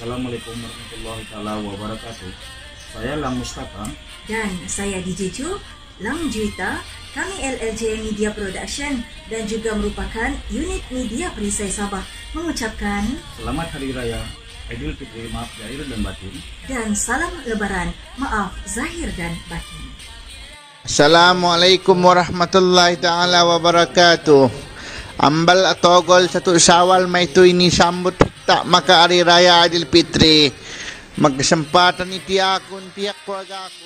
Assalamualaikum warahmatullahi wabarakatuh. Saya Lang Mustafa. Dan saya DJ Ju, Lang Juita. Kami LLJ Media Production dan juga merupakan unit media perisai Sabah mengucapkan Selamat Hari Raya Aidilfitri, maaf zahir dan batin. Dan salam Lebaran, maaf zahir dan batin. Assalamualaikum warahmatullahi ta'ala wabarakatuh. Ambal atau gol 1 Syawal may ito ini sambut tak maka Hari Raya Aidilfitri. Magkesempatan iti akon tiyak keluarga ako.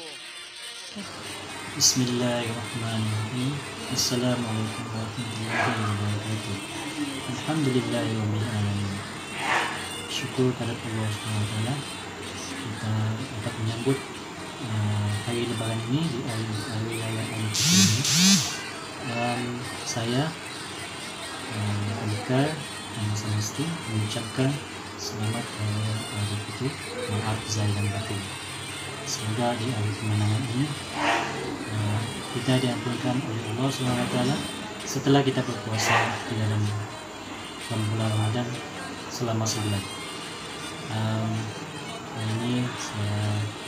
Bismillahirrahmanirrahim. Assalamualaikum warahmatullahi wabarakatuh. Alhamdulillahirabbil alamin. Syukur kepada Allah Subhanahu wa taala kita dapat menyambut hari Lebaran ini di hari raya Aidilfitri ini. Saya Alikar dan semesti mengucapkan selamat Aidilfitri, maaf zahir dan batin. Semoga di hari kemenangan ini kita diampunkan oleh Allah SWT setelah kita berpuasa di dalam bulan Ramadan selama sebulan. Ini saya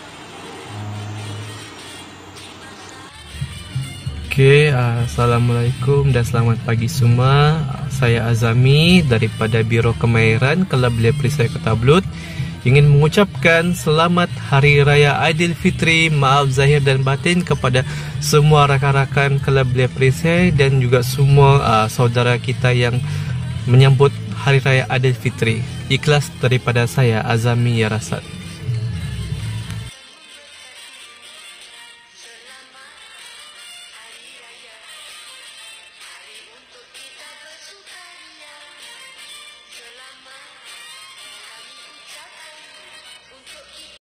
Assalamualaikum dan selamat pagi semua. Saya Azami daripada Biro Kemahiran Kelab Belia Perisai Kota Belud ingin mengucapkan selamat Hari Raya Aidilfitri, maaf zahir dan batin kepada semua rakan-rakan Kelab Belia Perisai dan juga semua saudara kita yang menyambut Hari Raya Aidilfitri. Ikhlas daripada saya Azami Ya Rasad.